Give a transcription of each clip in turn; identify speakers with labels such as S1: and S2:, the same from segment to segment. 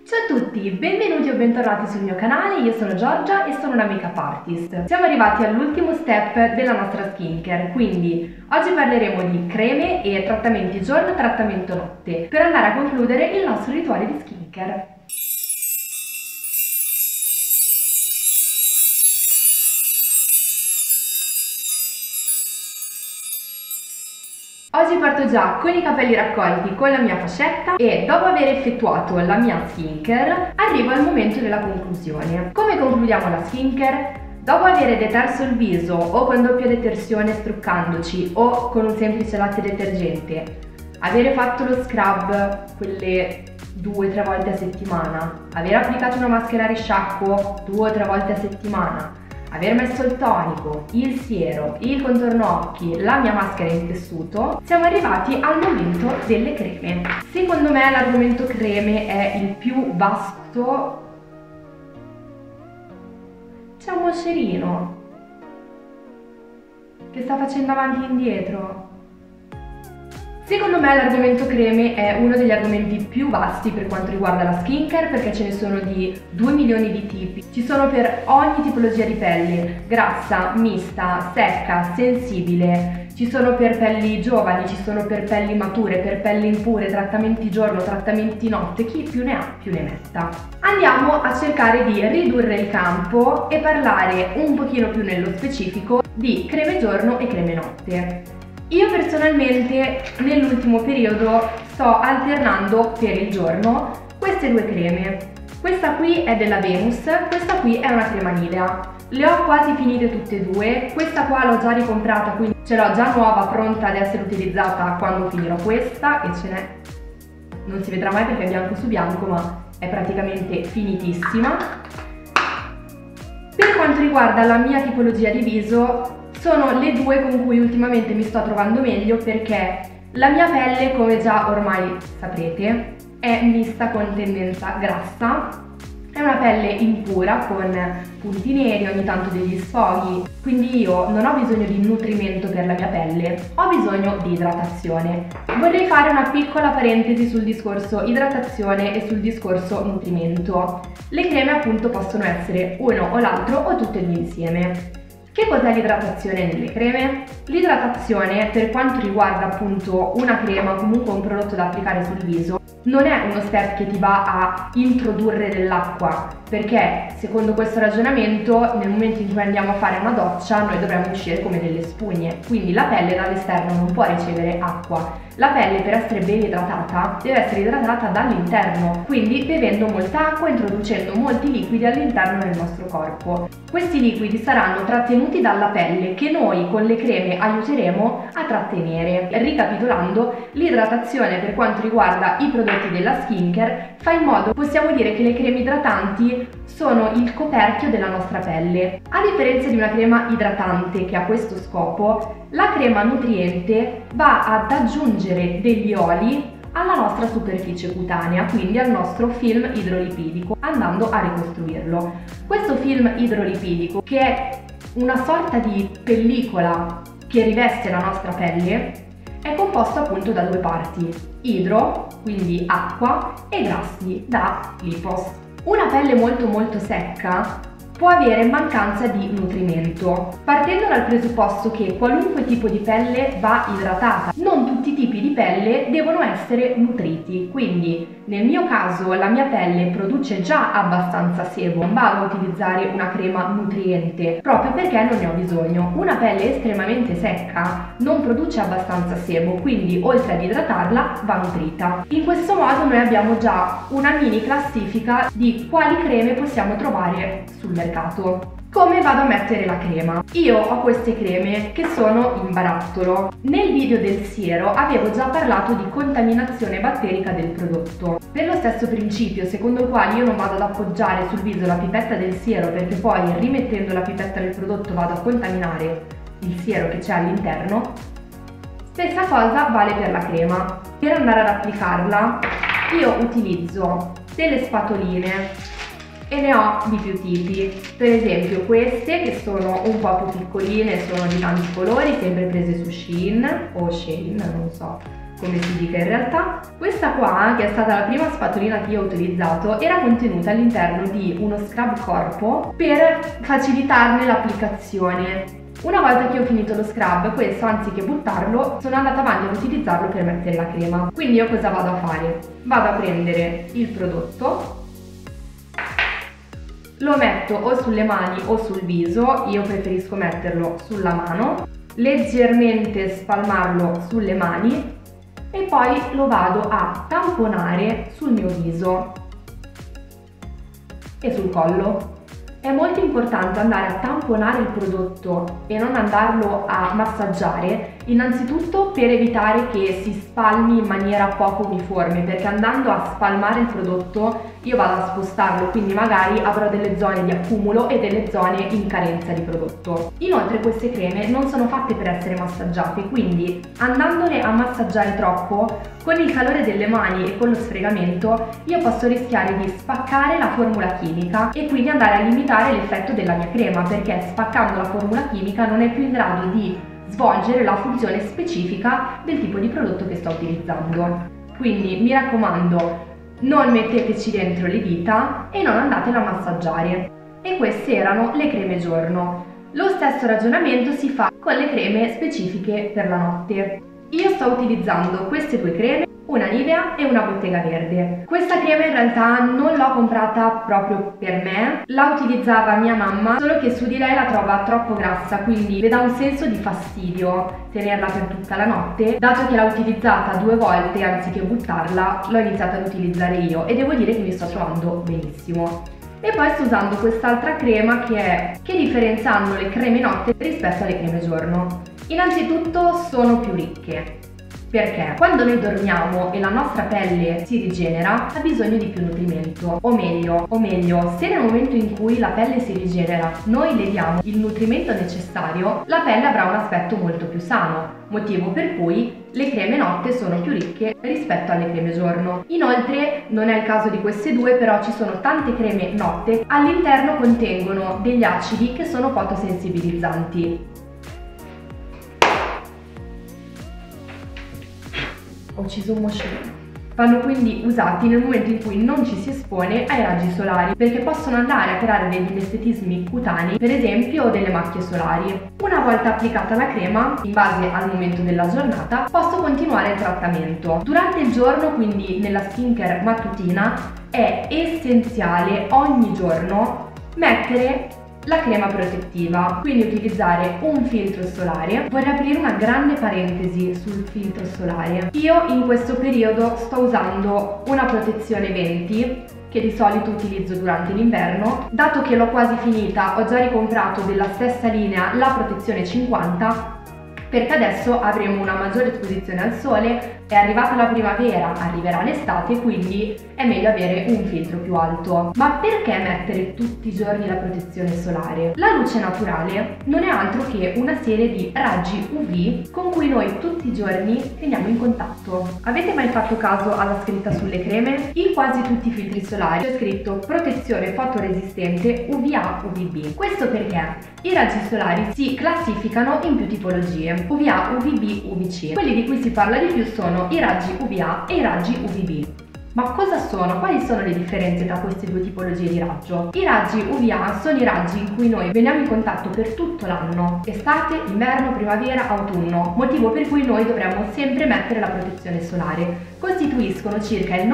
S1: Ciao a tutti, benvenuti o bentornati sul mio canale, io sono Giorgia e sono una make-up artist. Siamo arrivati all'ultimo step della nostra skincare, quindi oggi parleremo di creme e trattamenti giorno e trattamento notte, per andare a concludere il nostro rituale di skincare. Oggi parto già con i capelli raccolti con la mia fascetta e dopo aver effettuato la mia skincare arrivo al momento della conclusione. Come concludiamo la skincare? Dopo aver deterso il viso o con doppia detersione struccandoci o con un semplice latte detergente, avere fatto lo scrub quelle 2-3 volte a settimana, aver applicato una maschera a risciacquo 2 o 3 volte a settimana, aver messo il tonico, il siero, il contorno occhi, la mia maschera in tessuto, siamo arrivati al momento delle creme. Secondo me l'argomento creme è il più vasto. C'è un moscerino che sta facendo avanti e indietro. Secondo me l'argomento creme è uno degli argomenti più vasti per quanto riguarda la skincare, perché ce ne sono di 2 milioni di tipi. Ci sono per ogni tipologia di pelle, grassa, mista, secca, sensibile. Ci sono per pelli giovani, ci sono per pelli mature, per pelli impure, trattamenti giorno, trattamenti notte, chi più ne ha più ne metta. Andiamo a cercare di ridurre il campo e parlare un pochino più nello specifico di creme giorno e creme notte. Io personalmente nell'ultimo periodo sto alternando per il giorno queste due creme. Questa qui è della Venus, questa qui è una crema Nivea. Le ho quasi finite tutte e due, questa qua l'ho già ricomprata, quindi ce l'ho già nuova pronta ad essere utilizzata quando finirò questa, e ce n'è, non si vedrà mai perché è bianco su bianco, ma è praticamente finitissima. Per quanto riguarda la mia tipologia di viso, sono le due con cui ultimamente mi sto trovando meglio, perché la mia pelle, come già ormai saprete, è mista con tendenza grassa. È una pelle impura con punti neri, ogni tanto degli sfoghi, quindi io non ho bisogno di nutrimento per la mia pelle, ho bisogno di idratazione. Vorrei fare una piccola parentesi sul discorso idratazione e sul discorso nutrimento. Le creme appunto possono essere uno o l'altro o tutte e due insieme. Che cos'è l'idratazione nelle creme? L'idratazione, per quanto riguarda appunto una crema o comunque un prodotto da applicare sul viso, non è uno step che ti va a introdurre dell'acqua, perché secondo questo ragionamento nel momento in cui andiamo a fare una doccia noi dovremmo uscire come delle spugne, quindi la pelle dall'esterno non può ricevere acqua. La pelle, per essere ben idratata, deve essere idratata dall'interno, quindi bevendo molta acqua, introducendo molti liquidi all'interno del nostro corpo. Questi liquidi saranno trattenuti dalla pelle, che noi con le creme aiuteremo a trattenere. Ricapitolando, l'idratazione per quanto riguarda i prodotti della skincare fa in modo, possiamo dire, che le creme idratanti sono il coperchio della nostra pelle. A differenza di una crema idratante che ha questo scopo, la crema nutriente va ad aggiungere degli oli alla nostra superficie cutanea, quindi al nostro film idrolipidico, andando a ricostruirlo. Questo film idrolipidico, che è una sorta di pellicola che riveste la nostra pelle, è composto appunto da due parti: idro, quindi acqua, e grassi, da lipos. Una pelle molto secca può avere mancanza di nutrimento, partendo dal presupposto che qualunque tipo di pelle va idratata. Non tutti i tipi di pelle devono essere nutriti, quindi nel mio caso la mia pelle produce già abbastanza sebo, non vado a utilizzare una crema nutriente proprio perché non ne ho bisogno. Una pelle estremamente secca non produce abbastanza sebo, quindi oltre ad idratarla va nutrita. In questo modo noi abbiamo già una mini classifica di quali creme possiamo trovare sul mercato. Come vado a mettere la crema? Io ho queste creme che sono in barattolo. Nel video del siero avevo già parlato di contaminazione batterica del prodotto, per lo stesso principio secondo il quale io non vado ad appoggiare sul viso la pipetta del siero, perché poi rimettendo la pipetta del prodotto vado a contaminare il siero che c'è all'interno. Stessa cosa vale per la crema. Per andare ad applicarla io utilizzo delle spatoline e ne ho di più tipi, per esempio queste che sono un po' più piccoline, sono di tanti colori, sempre prese su Shein o Shein, non so come si dica in realtà. Questa qua, che è stata la prima spatolina che io ho utilizzato, era contenuta all'interno di uno scrub corpo per facilitarne l'applicazione. Una volta che ho finito lo scrub, questo anziché buttarlo, sono andata avanti ad utilizzarlo per mettere la crema. Quindi io cosa vado a fare? Vado a prendere il prodotto, lo metto o sulle mani o sul viso, io preferisco metterlo sulla mano, leggermente spalmarlo sulle mani e poi lo vado a tamponare sul mio viso e sul collo. È molto importante andare a tamponare il prodotto e non andarlo a massaggiare, innanzitutto per evitare che si spalmi in maniera poco uniforme, perché andando a spalmare il prodotto io vado a spostarlo, quindi magari avrò delle zone di accumulo e delle zone in carenza di prodotto. Inoltre queste creme non sono fatte per essere massaggiate, quindi andandole a massaggiare troppo, con il calore delle mani e con lo sfregamento io posso rischiare di spaccare la formula chimica e quindi andare a limitare l'effetto della mia crema, perché spaccando la formula chimica non è più in grado di svolgere la funzione specifica del tipo di prodotto che sto utilizzando. Quindi mi raccomando, non metteteci dentro le dita e non andatelo a massaggiare. E queste erano le creme giorno. Lo stesso ragionamento si fa con le creme specifiche per la notte. Io sto utilizzando queste due creme, una Nivea e una Bottega Verde. Questa crema in realtà non l'ho comprata proprio per me, la utilizzava mia mamma, solo che su di lei la trova troppo grassa, quindi le dà un senso di fastidio tenerla per tutta la notte. Dato che l'ho utilizzata 2 volte, anziché buttarla, l'ho iniziata ad utilizzare io e devo dire che mi sto trovando benissimo. E poi sto usando quest'altra crema che differenza hanno le creme notte rispetto alle creme giorno? Innanzitutto sono più ricche, perché quando noi dormiamo e la nostra pelle si rigenera ha bisogno di più nutrimento, o meglio, se nel momento in cui la pelle si rigenera noi le diamo il nutrimento necessario, la pelle avrà un aspetto molto più sano, motivo per cui le creme notte sono più ricche rispetto alle creme giorno. Inoltre, non è il caso di queste due, però ci sono tante creme notte, all'interno contengono degli acidi che sono fotosensibilizzanti. Ho ucciso un moscerino. Vanno quindi usati nel momento in cui non ci si espone ai raggi solari, perché possono andare a creare degli inestetismi cutanei, per esempio delle macchie solari. Una volta applicata la crema, in base al momento della giornata, posso continuare il trattamento. Durante il giorno, quindi nella skincare mattutina, è essenziale ogni giorno mettere la crema protettiva, quindi utilizzare un filtro solare. Vorrei aprire una grande parentesi sul filtro solare. Io in questo periodo sto usando una protezione 20 che di solito utilizzo durante l'inverno. Dato che l'ho quasi finita, ho già ricomprato della stessa linea la protezione 50, perché adesso avremo una maggiore esposizione al sole, è arrivata la primavera, arriverà l'estate, quindi è meglio avere un filtro più alto. Ma perché mettere tutti i giorni la protezione solare? La luce naturale non è altro che una serie di raggi UV con cui noi tutti i giorni teniamo in contatto. Avete mai fatto caso alla scritta sulle creme? In quasi tutti i filtri solari c'è scritto protezione fotoresistente UVA UVB. Questo perché i raggi solari si classificano in più tipologie: UVA, UVB, UVC. Quelli di cui si parla di più sono i raggi UVA e i raggi UVB. Ma cosa sono? Quali sono le differenze tra queste due tipologie di raggio? I raggi UVA sono i raggi in cui noi veniamo in contatto per tutto l'anno: estate, inverno, primavera, autunno, motivo per cui noi dovremmo sempre mettere la protezione solare. Costituiscono circa il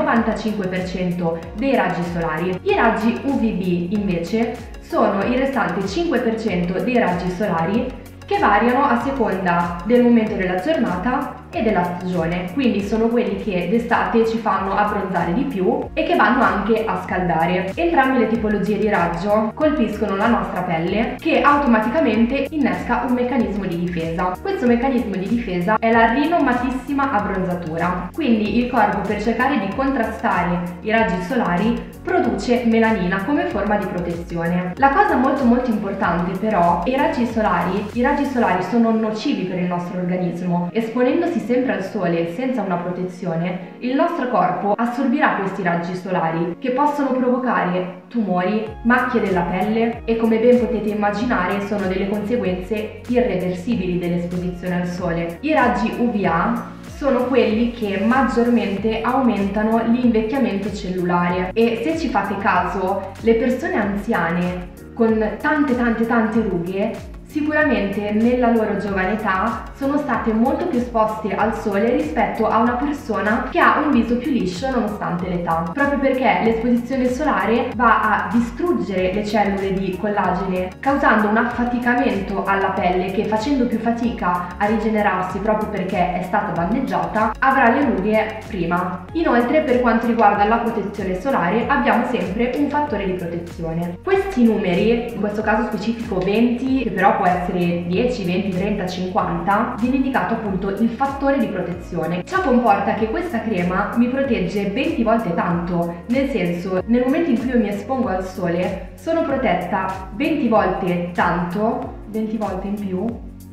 S1: 95% dei raggi solari. I raggi UVB invece sono il restante 5% dei raggi solari, che variano a seconda del momento della giornata e della stagione, quindi sono quelli che d'estate ci fanno abbronzare di più e che vanno anche a scaldare. Entrambe le tipologie di raggio colpiscono la nostra pelle, che automaticamente innesca un meccanismo di difesa. Questo meccanismo di difesa è la rinomatissima abbronzatura, quindi il corpo, per cercare di contrastare i raggi solari, produce melanina come forma di protezione. La cosa molto importante però, i raggi solari sono nocivi per il nostro organismo. Esponendosi sempre al sole senza una protezione, il nostro corpo assorbirà questi raggi solari che possono provocare tumori, macchie della pelle e, come ben potete immaginare, sono delle conseguenze irreversibili dell'esposizione al sole. I raggi UVA sono quelli che maggiormente aumentano l'invecchiamento cellulare, e se ci fate caso, le persone anziane con tante rughe sicuramente nella loro giovane età sono state molto più esposte al sole rispetto a una persona che ha un viso più liscio nonostante l'età, proprio perché l'esposizione solare va a distruggere le cellule di collagene, causando un affaticamento alla pelle che, facendo più fatica a rigenerarsi proprio perché è stata danneggiata, avrà le rughe prima. Inoltre, per quanto riguarda la protezione solare, abbiamo sempre un fattore di protezione. Questi numeri, in questo caso specifico 20, che però può essere 10, 20, 30, 50, viene indicato appunto il fattore di protezione. Ciò comporta che questa crema mi protegge 20 volte tanto, nel senso, nel momento in cui io mi espongo al sole sono protetta 20 volte tanto, 20 volte in più,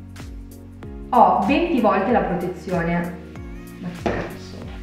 S1: ho 20 volte la protezione. Ma che cazzo?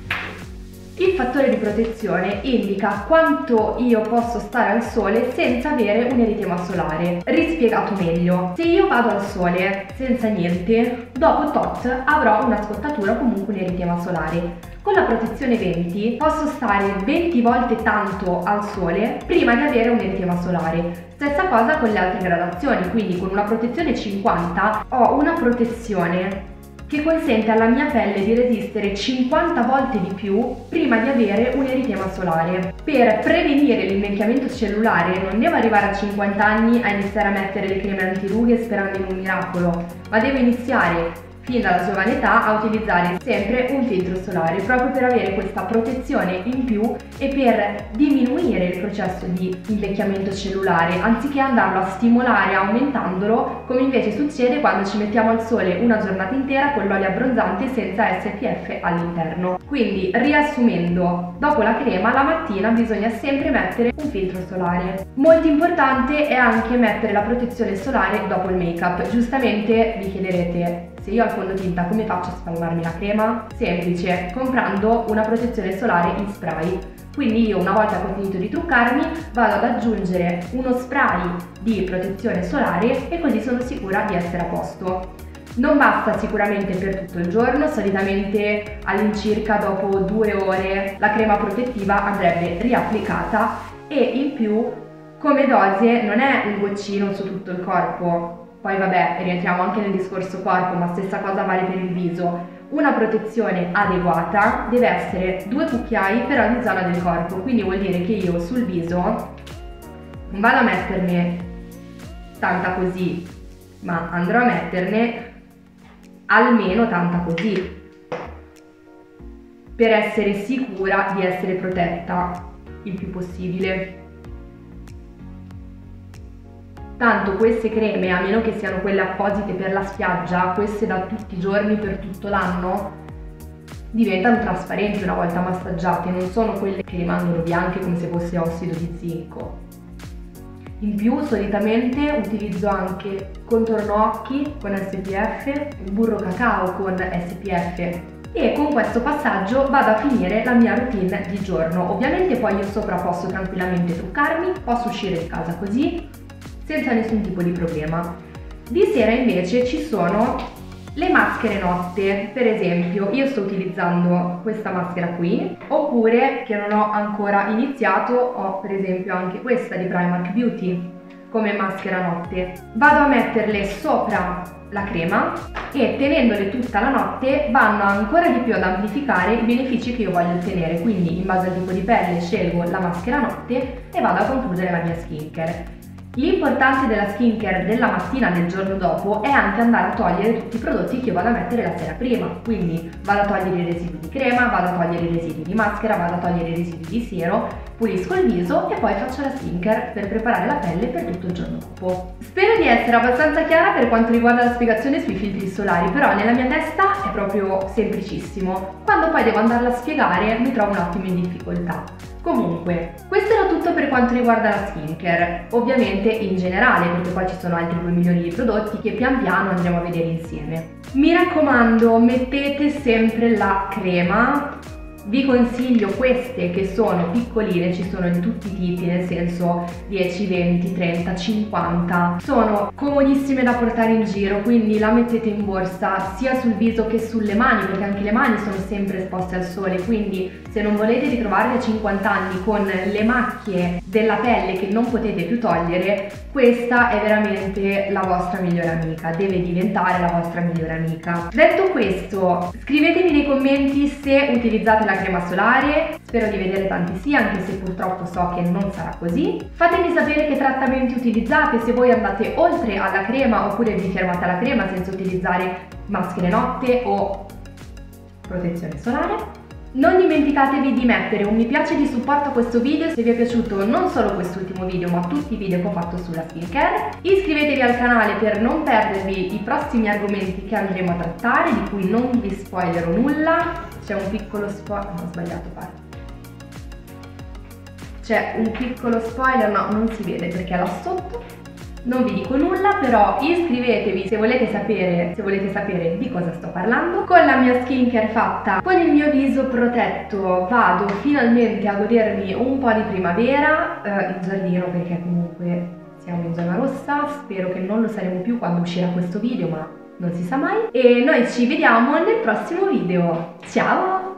S1: Il fattore di protezione indica quanto io posso stare al sole senza avere un eritema solare. Rispiegato meglio, se io vado al sole senza niente, dopo tot avrò una scottatura o comunque un eritema solare. Con la protezione 20 posso stare 20 volte tanto al sole prima di avere un eritema solare. Stessa cosa con le altre gradazioni, quindi con una protezione 50 ho una protezione che consente alla mia pelle di resistere 50 volte di più prima di avere un eritema solare. Per prevenire l'invecchiamento cellulare non devo arrivare a 50 anni a iniziare a mettere le creme antirughe sperando in un miracolo, ma devo iniziare fin dalla giovane età a utilizzare sempre un filtro solare, proprio per avere questa protezione in più e per diminuire il processo di invecchiamento cellulare, anziché andarlo a stimolare aumentandolo, come invece succede quando ci mettiamo al sole una giornata intera con l'olio abbronzante senza SPF all'interno. Quindi, riassumendo, dopo la crema la mattina bisogna sempre mettere un filtro solare. Molto importante è anche mettere la protezione solare dopo il make-up. Giustamente vi chiederete: se io ho il fondotinta come faccio a spalmarmi la crema? Semplice, comprando una protezione solare in spray. Quindi io, una volta che ho finito di truccarmi, vado ad aggiungere uno spray di protezione solare e così sono sicura di essere a posto. Non basta sicuramente per tutto il giorno, solitamente all'incirca dopo 2 ore la crema protettiva andrebbe riapplicata, e in più come dose non è un goccino su tutto il corpo. Poi vabbè, rientriamo anche nel discorso corpo, ma stessa cosa vale per il viso. Una protezione adeguata deve essere 2 cucchiai per ogni zona del corpo, quindi vuol dire che io sul viso non vado a metterne tanta così, ma andrò a metterne almeno tanta così, per essere sicura di essere protetta il più possibile. Tanto queste creme, a meno che siano quelle apposite per la spiaggia, queste da tutti i giorni per tutto l'anno, diventano trasparenti una volta massaggiate, non sono quelle che rimangono bianche come se fosse ossido di zinco. In più solitamente utilizzo anche contorno occhi con SPF, burro cacao con SPF, e con questo passaggio vado a finire la mia routine di giorno. Ovviamente poi io sopra posso tranquillamente truccarmi, posso uscire di casa così, senza nessun tipo di problema. Di sera invece ci sono le maschere notte. Per esempio io sto utilizzando questa maschera qui, oppure, che non ho ancora iniziato, ho per esempio anche questa di Primark Beauty come maschera notte. Vado a metterle sopra la crema e tenendole tutta la notte vanno ancora di più ad amplificare i benefici che io voglio ottenere. Quindi in base al tipo di pelle scelgo la maschera notte e vado a concludere la mia skincare. L'importante della skincare della mattina del giorno dopo è anche andare a togliere tutti i prodotti che io vado a mettere la sera prima. Quindi vado a togliere i residui di crema, vado a togliere i residui di maschera, vado a togliere i residui di siero, pulisco il viso e poi faccio la skincare per preparare la pelle per tutto il giorno dopo. Spero di essere abbastanza chiara per quanto riguarda la spiegazione sui filtri solari, però nella mia testa è proprio semplicissimo. Quando poi devo andarla a spiegare mi trovo un attimo in difficoltà. Comunque, questo era tutto per quanto riguarda la skincare, ovviamente in generale, perché poi ci sono altri 2 milioni di prodotti che pian piano andremo a vedere insieme. Mi raccomando, mettete sempre la crema Vi consiglio queste che sono piccoline, ci sono di tutti i tipi, nel senso 10, 20, 30, 50. Sono comodissime da portare in giro, quindi la mettete in borsa sia sul viso che sulle mani, perché anche le mani sono sempre esposte al sole, quindi se non volete ritrovarvi a 50 anni con le macchie della pelle che non potete più togliere, questa è veramente la vostra migliore amica, deve diventare la vostra migliore amica. Detto questo, scrivetemi nei commenti se utilizzate la crema solare, spero di vedere tanti sì, anche se purtroppo so che non sarà così. Fatemi sapere che trattamenti utilizzate, se voi andate oltre alla crema oppure vi fermate alla crema senza utilizzare maschere notte o protezione solare. Non dimenticatevi di mettere un mi piace di supporto a questo video se vi è piaciuto non solo quest'ultimo video ma tutti i video che ho fatto sulla skincare. Iscrivetevi al canale per non perdervi i prossimi argomenti che andremo a trattare, di cui non vi spoilerò nulla. C'è un piccolo spoiler, no, ho sbagliato parte. C'è un piccolo spoiler, no, non si vede perché è là sotto. Non vi dico nulla, però iscrivetevi se volete sapere di cosa sto parlando. Con la mia skincare fatta, con il mio viso protetto, vado finalmente a godermi un po' di primavera in giardino, perché comunque siamo in zona rossa. Spero che non lo saremo più quando uscirà questo video, ma non si sa mai. E noi ci vediamo nel prossimo video. Ciao!